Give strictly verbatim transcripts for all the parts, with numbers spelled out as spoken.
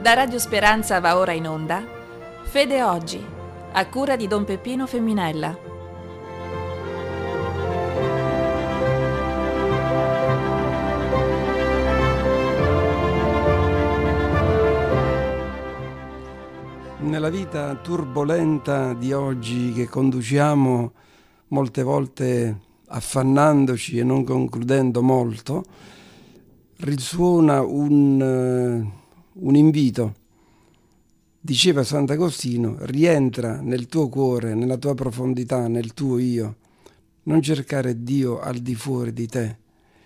Da Radio Speranza va ora in onda Fede Oggi, a cura di Don Peppino Femminella. Nella vita turbolenta di oggi che conduciamo molte volte affannandoci e non concludendo molto, risuona un, un invito. Diceva Sant'Agostino: rientra nel tuo cuore, nella tua profondità, nel tuo io. Non cercare Dio al di fuori di te.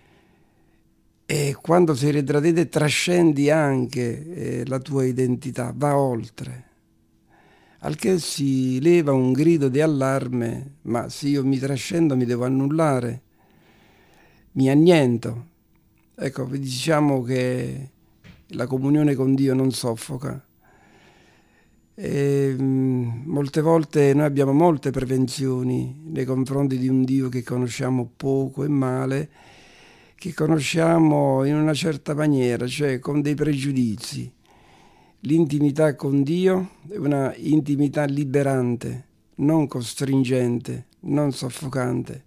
E quando sei ritradito trascendi anche eh, la tua identità, va oltre. Al che si leva un grido di allarme: ma se io mi trascendo mi devo annullare, mi anniento. Ecco, diciamo che la comunione con Dio non soffoca. E, mh, molte volte noi abbiamo molte prevenzioni nei confronti di un Dio che conosciamo poco e male, che conosciamo in una certa maniera, cioè con dei pregiudizi. L'intimità con Dio è una intimità liberante, non costringente, non soffocante.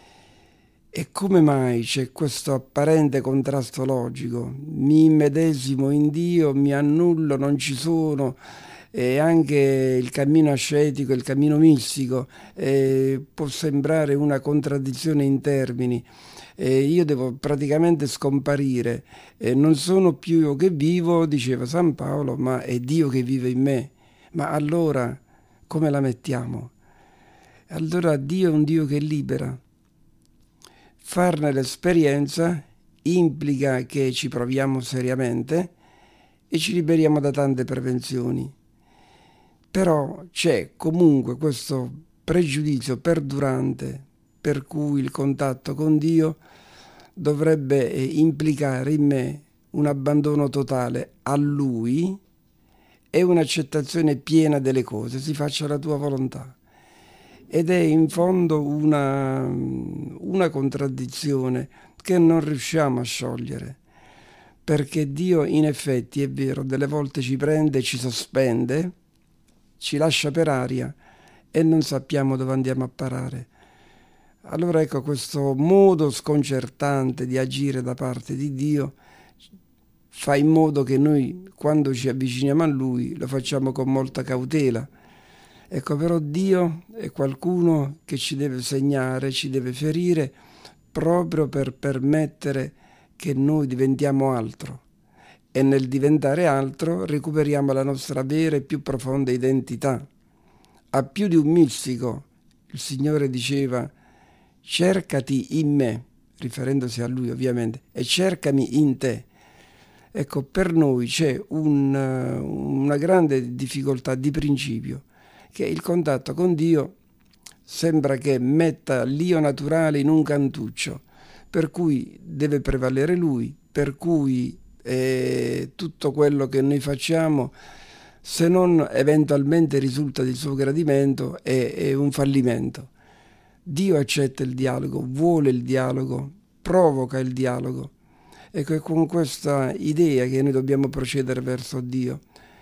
E come mai c'è questo apparente contrasto logico? Mi immedesimo in Dio, mi annullo, non ci sono, e anche il cammino ascetico, il cammino mistico eh, può sembrare una contraddizione in termini. Eh, io devo praticamente scomparire, eh, non sono più io che vivo, diceva San Paolo, ma è Dio che vive in me. Ma allora come la mettiamo? Allora Dio è un Dio che libera. Farne l'esperienza implica che ci proviamo seriamente e ci liberiamo da tante prevenzioni. Però c'è comunque questo pregiudizio perdurante per cui il contatto con Dio dovrebbe implicare in me un abbandono totale a Lui e un'accettazione piena delle cose. Si faccia la tua volontà. Ed è in fondo una, una contraddizione che non riusciamo a sciogliere, perché Dio in effetti, è vero, delle volte ci prende, ci sospende, ci lascia per aria e non sappiamo dove andiamo a parare. Allora ecco, questo modo sconcertante di agire da parte di Dio fa in modo che noi, quando ci avviciniamo a Lui, lo facciamo con molta cautela. Ecco, però Dio è qualcuno che ci deve segnare, ci deve ferire, proprio per permettere che noi diventiamo altro. E nel diventare altro recuperiamo la nostra vera e più profonda identità. A più di un mistico, il Signore diceva: cercati in me, riferendosi a Lui ovviamente, e cercami in te. Ecco, per noi c'è un, una grande difficoltà di principio, che il contatto con Dio sembra che metta l'io naturale in un cantuccio, per cui deve prevalere Lui, per cui eh, tutto quello che noi facciamo, se non eventualmente risulta di suo gradimento, è, è un fallimento. Dio accetta il dialogo, vuole il dialogo, provoca il dialogo. Ecco, è con questa idea che noi dobbiamo procedere verso Dio.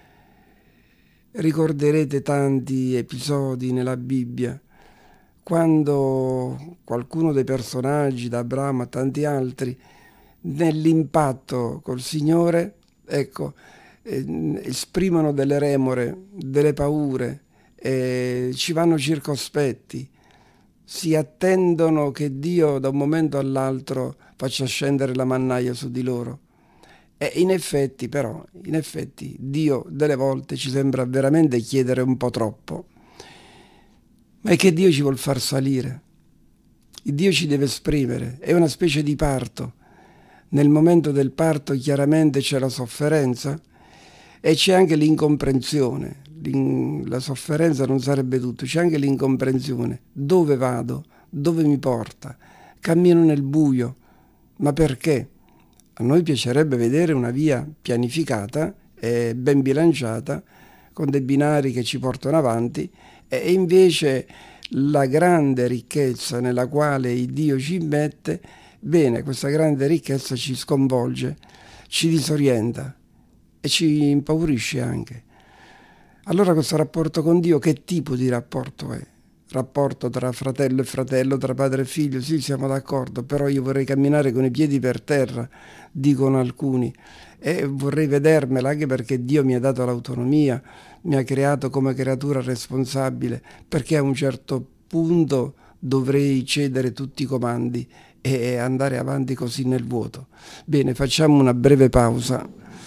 Ricorderete tanti episodi nella Bibbia, quando qualcuno dei personaggi, da Abramo a tanti altri, nell'impatto col Signore, ecco, eh, esprimono delle remore, delle paure, eh, ci vanno circospetti, si attendono che Dio da un momento all'altro faccia scendere la mannaia su di loro. E in effetti, però, in effetti, Dio delle volte ci sembra veramente chiedere un po' troppo. Ma è che Dio ci vuol far salire. Dio ci deve esprimere. È una specie di parto. Nel momento del parto chiaramente c'è la sofferenza e c'è anche l'incomprensione. L'in- la sofferenza non sarebbe tutto, c'è anche l'incomprensione. Dove vado? Dove mi porta? Cammino nel buio. Ma perché? A noi piacerebbe vedere una via pianificata e ben bilanciata, con dei binari che ci portano avanti, e invece la grande ricchezza nella quale il Dio ci mette, bene, questa grande ricchezza ci sconvolge, ci disorienta. e ci impaurisce anche. Allora questo rapporto con Dio, che tipo di rapporto è? Rapporto tra fratello e fratello, tra padre e figlio, sì, siamo d'accordo, però io vorrei camminare con i piedi per terra, dicono alcuni, e vorrei vedermela, anche perché Dio mi ha dato l'autonomia, mi ha creato come creatura responsabile, perché a un certo punto dovrei cedere tutti i comandi e andare avanti così nel vuoto. Bene, facciamo una breve pausa.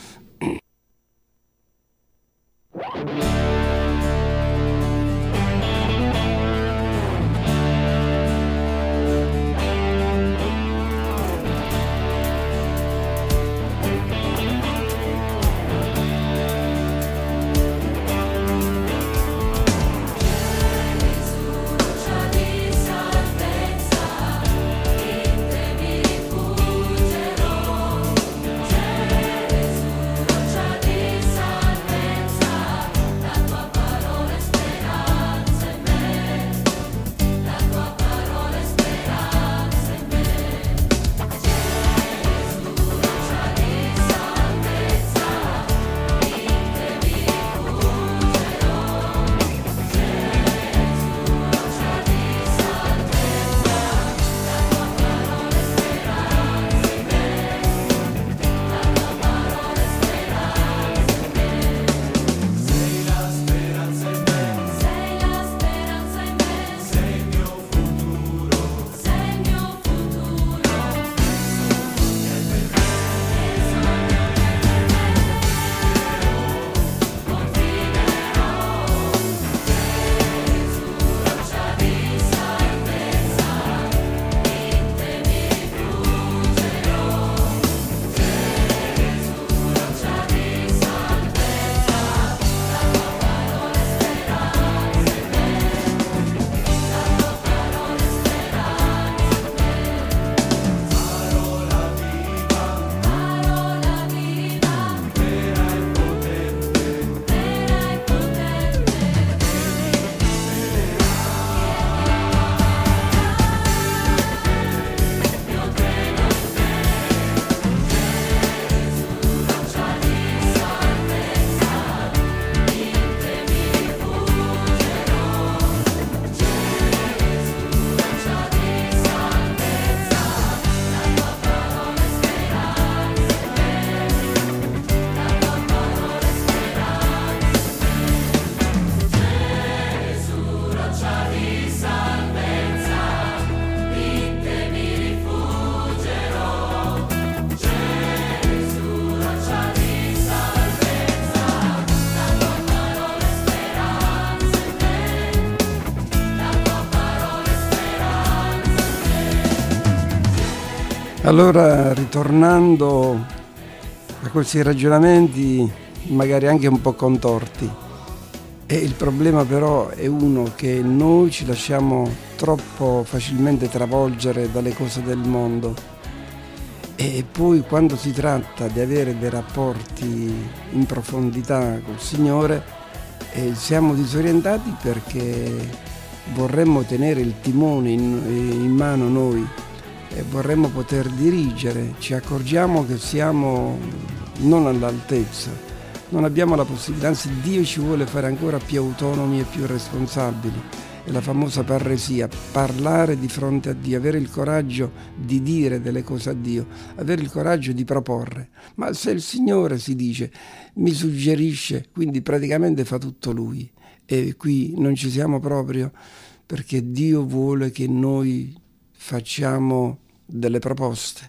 Allora, ritornando a questi ragionamenti, magari anche un po' contorti, e il problema però è uno, che noi ci lasciamo troppo facilmente travolgere dalle cose del mondo, e poi quando si tratta di avere dei rapporti in profondità col Signore eh, siamo disorientati, perché vorremmo tenere il timone in, in mano noi e vorremmo poter dirigere. Ci accorgiamo che siamo non all'altezza, non abbiamo la possibilità, anzi Dio ci vuole fare ancora più autonomi e più responsabili. È la famosa parresia, parlare di fronte a Dio, avere il coraggio di dire delle cose a Dio, avere il coraggio di proporre. Ma se il Signore, si dice, mi suggerisce, quindi praticamente fa tutto Lui, e qui non ci siamo proprio, perché Dio vuole che noi facciamo delle proposte.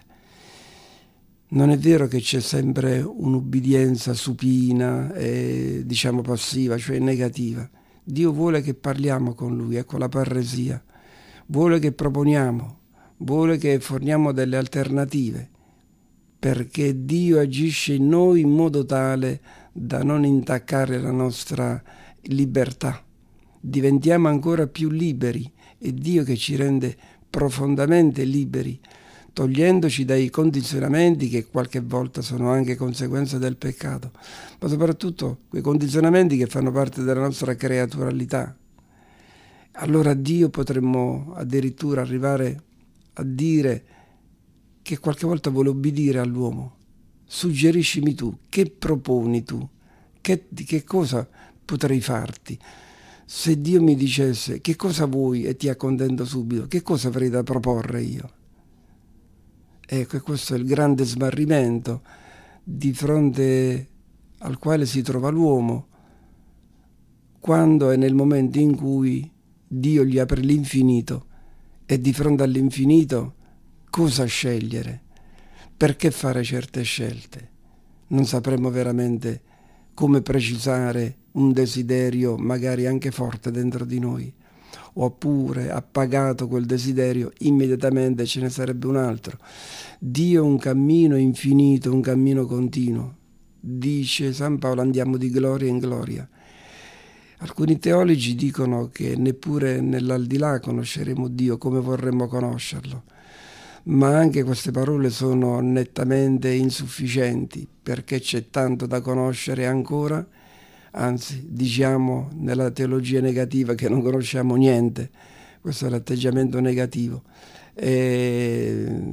Non è vero che c'è sempre un'ubbidienza supina e diciamo passiva, cioè negativa. Dio vuole che parliamo con Lui, ecco la parresia. Vuole che proponiamo, vuole che forniamo delle alternative, perché Dio agisce in noi in modo tale da non intaccare la nostra libertà. Diventiamo ancora più liberi, è Dio che ci rende profondamente liberi, togliendoci dai condizionamenti che qualche volta sono anche conseguenza del peccato, ma soprattutto quei condizionamenti che fanno parte della nostra creaturalità. Allora Dio potremmo addirittura arrivare a dire che qualche volta vuole obbedire all'uomo, suggeriscimi tu, che proponi tu, che, che cosa potrei farti. Se Dio mi dicesse che cosa vuoi e ti accontento subito, che cosa avrei da proporre io? Ecco, questo è il grande smarrimento di fronte al quale si trova l'uomo quando è nel momento in cui Dio gli apre l'infinito e di fronte all'infinito cosa scegliere? Perché fare certe scelte? Non sapremo veramente come precisare un desiderio magari anche forte dentro di noi, oppure appagato quel desiderio immediatamente ce ne sarebbe un altro. Dio è un cammino infinito, un cammino continuo. Dice San Paolo, andiamo di gloria in gloria. Alcuni teologi dicono che neppure nell'aldilà conosceremo Dio come vorremmo conoscerlo, ma anche queste parole sono nettamente insufficienti perché c'è tanto da conoscere ancora. Anzi, diciamo nella teologia negativa che non conosciamo niente, questo è l'atteggiamento negativo. E,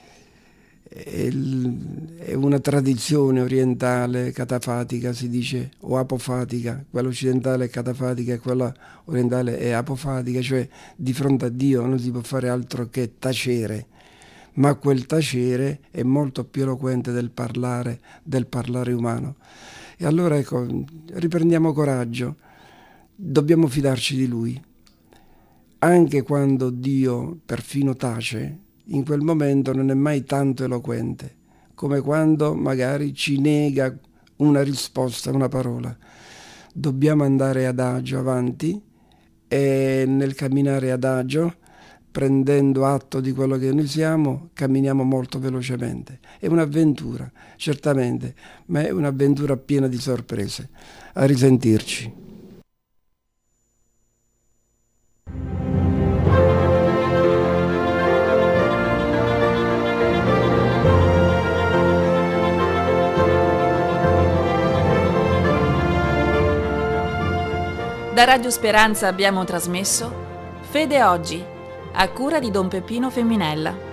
è una tradizione orientale catafatica, si dice, o apofatica, quella occidentale è catafatica e quella orientale è apofatica, cioè di fronte a Dio non si può fare altro che tacere, ma quel tacere è molto più eloquente del parlare, del parlare umano. E allora ecco, riprendiamo coraggio, dobbiamo fidarci di Lui. Anche quando Dio perfino tace, in quel momento non è mai tanto eloquente, come quando magari ci nega una risposta, una parola. Dobbiamo andare adagio avanti e nel camminare adagio, prendendo atto di quello che noi siamo, camminiamo molto velocemente. È un'avventura, certamente, ma è un'avventura piena di sorprese. A risentirci. Da Radio Speranza abbiamo trasmesso Fede Oggi, a cura di Don Peppino Femminella.